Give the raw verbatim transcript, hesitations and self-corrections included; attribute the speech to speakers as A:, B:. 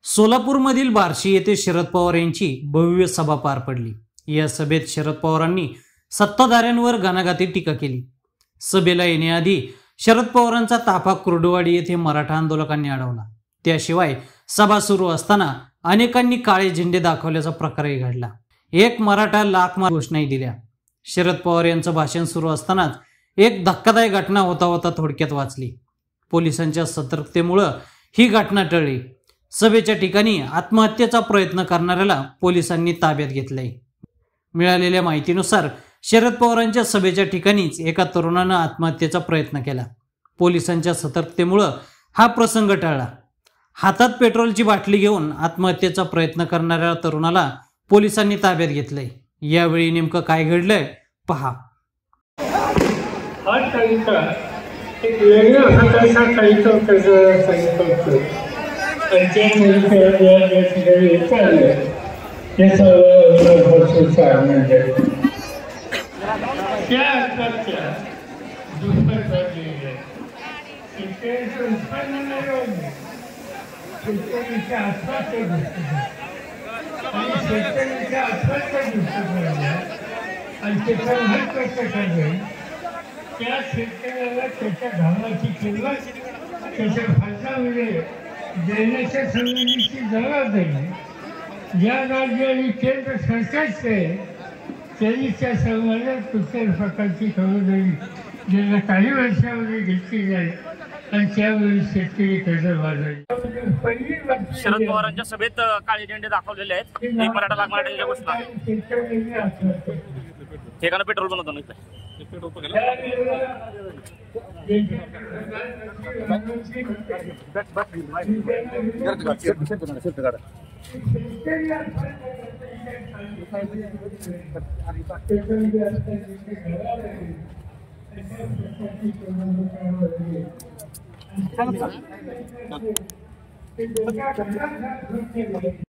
A: सोलापूरमधील बार्शी येथे शरद पवार यांची भव्य सभा पार पडली। या सभेत शरद पवारांनी सत्ताधाऱ्यांवर घणाघाती टीका केली। सभेला येण्याआधी शरद पवारांचा ताफा कुर्डुवाडी येथे मराठा आंदोलकांनी अडवला। त्याशिवाय सभा सुरू असताना अनेकांनी काळे झेंडे दाखवल्याचा प्रकारही घडला। एक मराठा लाख मार घोषणाही दिल्या। शरद पवार यांचं भाषण सुरू असतानाच एक धक्कादायक घटना होता होता थोडक्यात वाचली। पोलिसांच्या सतर्कतेमुळे ही घटना टळली। सभेच्या ठिकाणी आत्महत्येचा प्रयत्न करणाऱ्याला पोलिसांनी ताब्यात घेतले। मिळालेल्या माहितीनुसार शरद पवारांच्या सभेच्या ठिकाणीच एका तरुणानं आत्महत्येचा प्रयत्न केला। पोलिसांच्या सतर्कतेमुळे हा प्रसंग टळला। हातात पेट्रोलची बाटली घेऊन आत्महत्येचा प्रयत्न करणाऱ्या तरुणाला पोलिसांनी ताब्यात घेतले। यावेळी नेमकं काय घडलंय पहा।
B: एक वेगळं हाताचा काहीतो कसं सांगितलं शेतकऱ्यांच्या आत्महत्या आणि शेतकऱ्यांच्या आत्महत्या आणि त्याचा हक कसं करणे त्या शेतकऱ्याला त्याच्या घामाची किंमत त्याच्या फासामध्ये देण्याच्या संबंधीची जबाबदारी या राज्य आणि केंद्र सरकारचे त्यांनी त्या संबंधात कुठल्याही प्रकारची खबरदारी गेल्या काही वर्षामध्ये घेतली जाईल आणि त्यावेळी शेतकरी कर्जबाजारी।
C: शरद पवारांच्या सभेत काळे झेंडे दाखवलेले आहेत। एक मराठा लाख मराठ्यांच्या घोषणा ठिकाणं पेट्रोल बनवतो ना
B: इथे